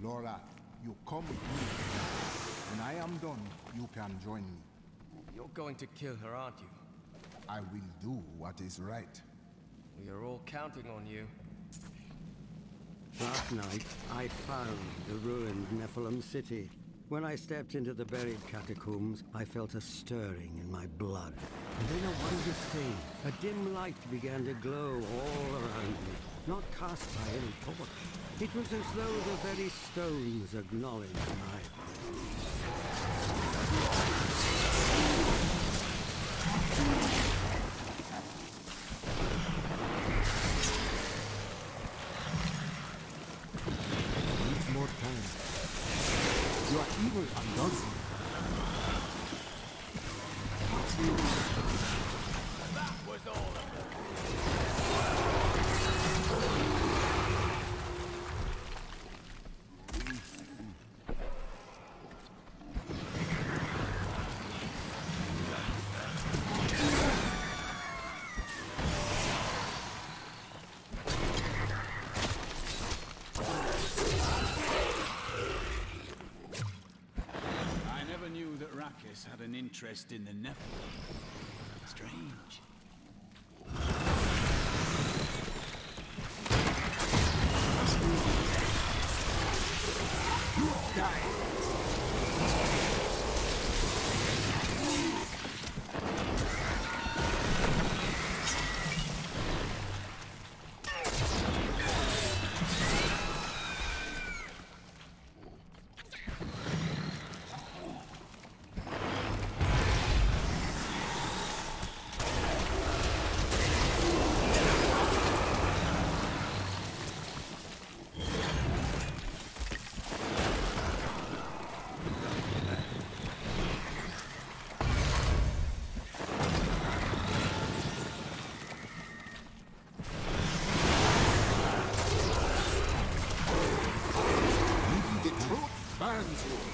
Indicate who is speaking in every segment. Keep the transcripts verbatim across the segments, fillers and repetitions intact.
Speaker 1: Laura, you come with me. When I am done, you can join me.
Speaker 2: You're going to kill her, aren't you?
Speaker 1: I will do what is right.
Speaker 2: We are all counting on you.
Speaker 3: Last night, I found the ruined Nephilim city. When I stepped into the buried catacombs, I felt a stirring in my blood. And then a wondrous thing, a dim light began to glow all around me, not cast by any torch. It was as though the very stones acknowledged my
Speaker 1: Need more time. You are evil and does
Speaker 2: That was all of it.
Speaker 4: Had an interest in the Nephilim. Strange.
Speaker 1: You die! Burns you.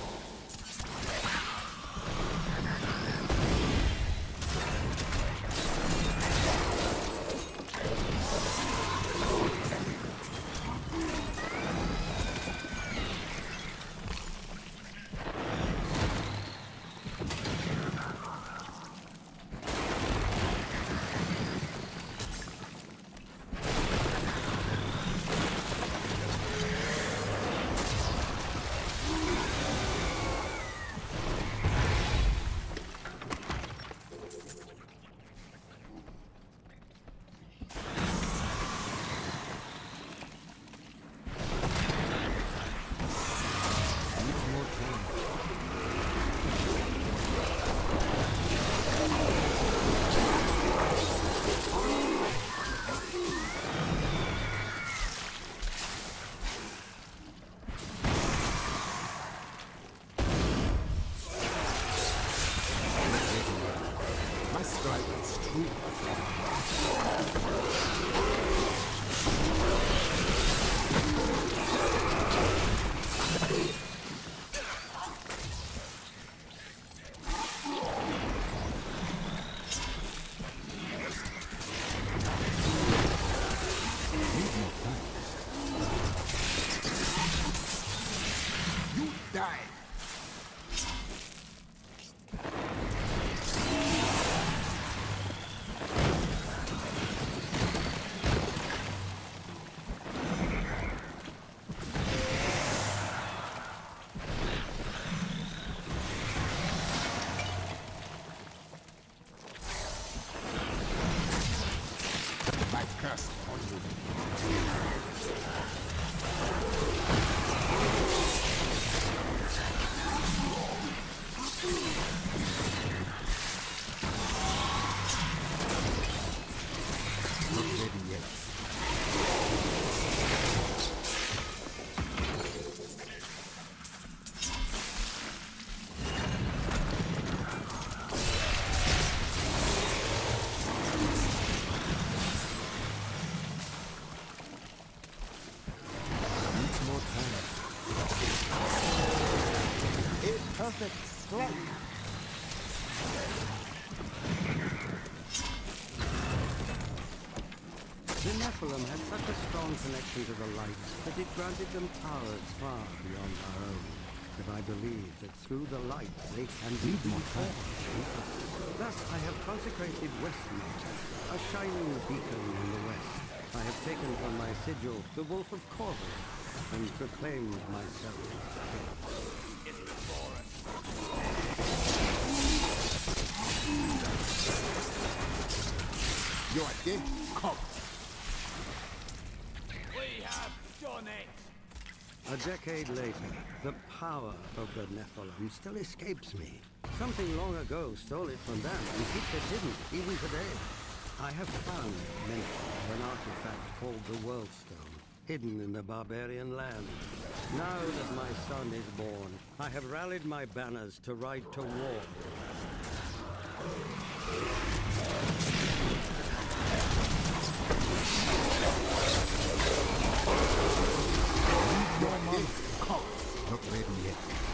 Speaker 5: Perfect strike.
Speaker 3: The Nephilim had such a strong connection to the light, that it granted them powers far beyond our own. But I believe that through the light they can be born. Thus I have consecrated Westmont, a shining beacon in the west. I have taken from my sigil the Wolf of Corvus, and proclaimed myself king.
Speaker 2: It's before us.
Speaker 1: You are dead? Come.
Speaker 2: We have done it!
Speaker 3: A decade later, the power of the Nephilim still escapes me. Something long ago stole it from them and keeps it hidden, even today. I have found Mentor, an artifact called the Worldstone, hidden in the barbarian land. Now that my son is born, I have rallied my banners to ride to war.
Speaker 1: Your mom. Come. Not ready yet.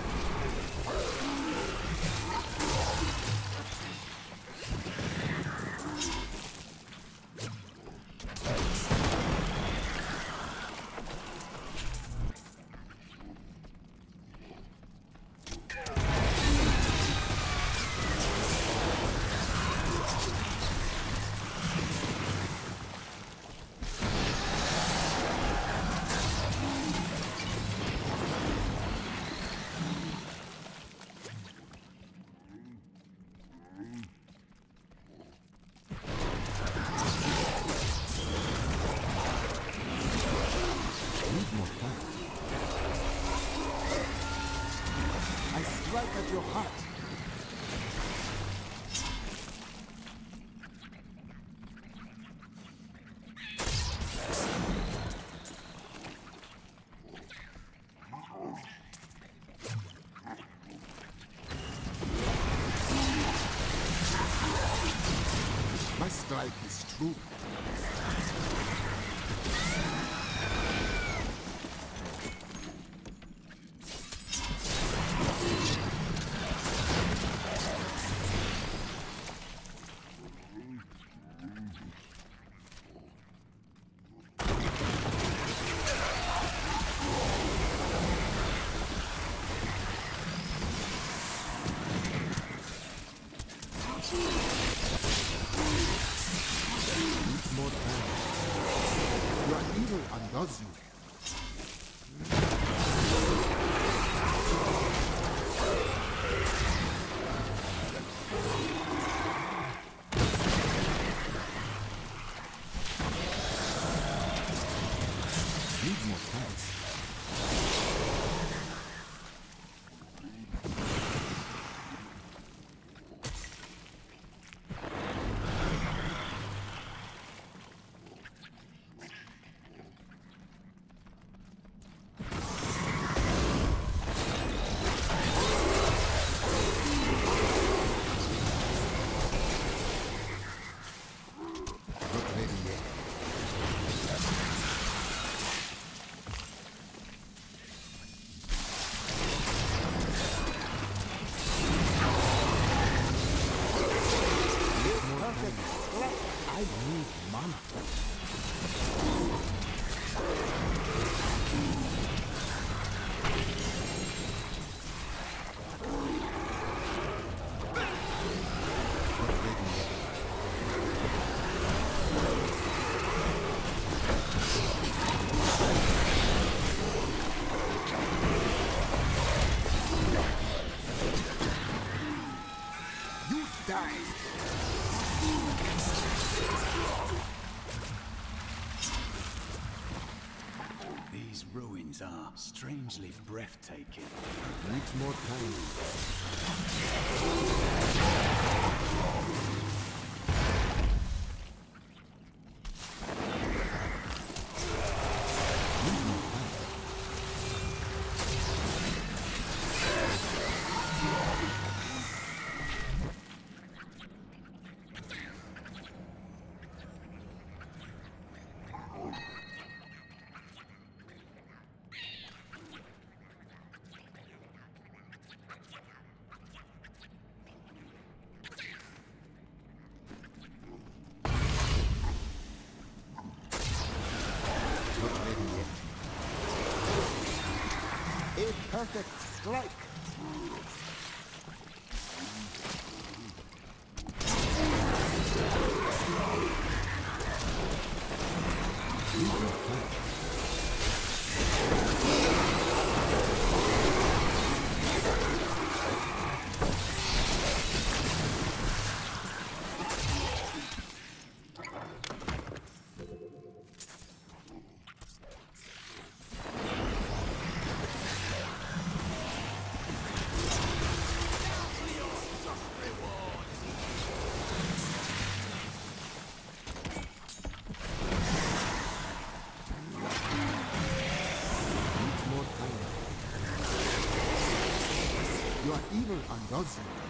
Speaker 1: I strike at your heart. My strike is true. More time. Your evil undoes you. Need more time. Not ready yet.
Speaker 5: Perfect. Select.
Speaker 1: I need mana. Not ready yet. You died.
Speaker 4: These ruins are strangely breathtaking.
Speaker 1: Needs more time.
Speaker 5: A perfect strike. Your evil undoes you.